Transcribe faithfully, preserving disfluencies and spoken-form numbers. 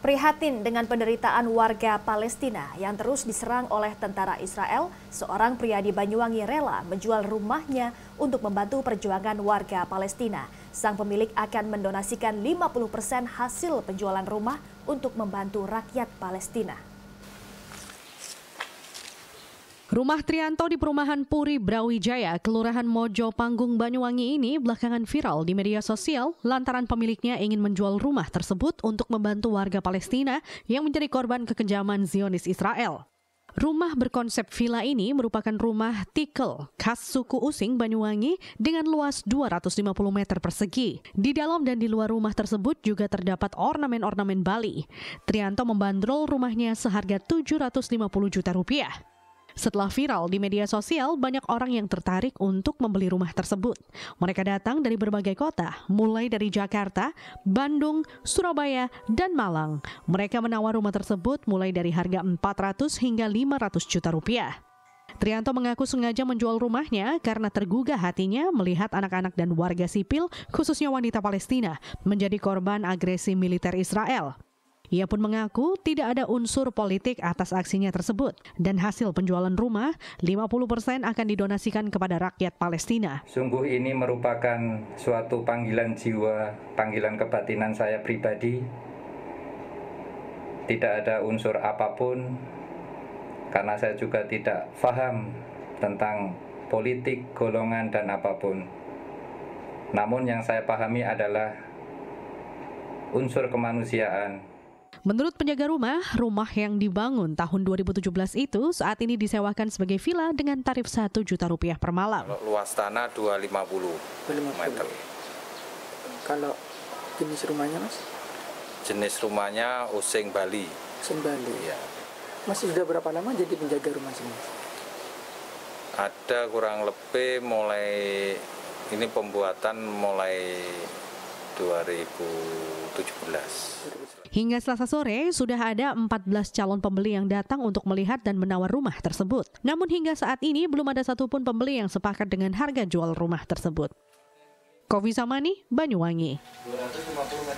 Prihatin dengan penderitaan warga Palestina yang terus diserang oleh tentara Israel, seorang pria di Banyuwangi rela menjual rumahnya untuk membantu perjuangan warga Palestina. Sang pemilik akan mendonasikan lima puluh persen hasil penjualan rumah untuk membantu rakyat Palestina. Rumah Trianto di perumahan Puri Brawijaya, Kelurahan Mojo Panggung, Banyuwangi ini belakangan viral di media sosial lantaran pemiliknya ingin menjual rumah tersebut untuk membantu warga Palestina yang menjadi korban kekejaman Zionis Israel. Rumah berkonsep villa ini merupakan rumah tikel khas suku Using Banyuwangi dengan luas dua ratus lima puluh meter persegi. Di dalam dan di luar rumah tersebut juga terdapat ornamen-ornamen Bali. Trianto membandrol rumahnya seharga tujuh ratus lima puluh juta rupiah. Setelah viral di media sosial, banyak orang yang tertarik untuk membeli rumah tersebut. Mereka datang dari berbagai kota, mulai dari Jakarta, Bandung, Surabaya, dan Malang. Mereka menawar rumah tersebut mulai dari harga empat ratus hingga lima ratus juta rupiah. Trianto mengaku sengaja menjual rumahnya karena tergugah hatinya melihat anak-anak dan warga sipil, khususnya wanita Palestina, menjadi korban agresi militer Israel. Ia pun mengaku tidak ada unsur politik atas aksinya tersebut dan hasil penjualan rumah lima puluh persen akan didonasikan kepada rakyat Palestina. Sungguh ini merupakan suatu panggilan jiwa, panggilan kebatinan saya pribadi. Tidak ada unsur apapun karena saya juga tidak paham tentang politik, golongan dan apapun. Namun yang saya pahami adalah unsur kemanusiaan. Menurut penjaga rumah, rumah yang dibangun tahun dua ribu tujuh belas itu saat ini disewakan sebagai villa dengan tarif satu juta rupiah per malam. Kalau luas tanah dua ratus lima puluh meter. Kalau jenis rumahnya, Mas? Jenis rumahnya Using Bali. Using Bali. Ya. Mas sudah berapa lama jadi penjaga rumah sini? Ada kurang lebih mulai ini pembuatan mulai dua ribu tujuh belas. Hingga Selasa sore, sudah ada empat belas calon pembeli yang datang untuk melihat dan menawar rumah tersebut. Namun hingga saat ini belum ada satupun pembeli yang sepakat dengan harga jual rumah tersebut. Kofi Samani, Banyuwangi.